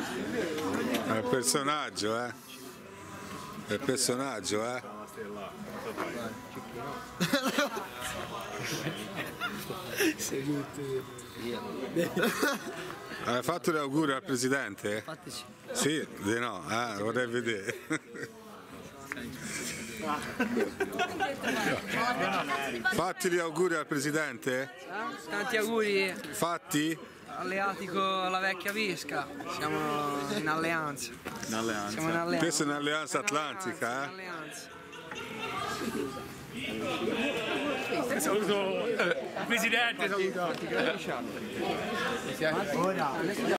È il personaggio, È il personaggio, Hai fatto gli auguri al presidente? Infatti sì. Sì, di no, vorrei vedere. Fatti gli auguri al presidente? Tanti auguri. Fatti? Alleati con la vecchia Visca. Siamo in alleanza. Siamo in alleanza. Questa è un'alleanza atlantica, Saluto il presidente, saluto.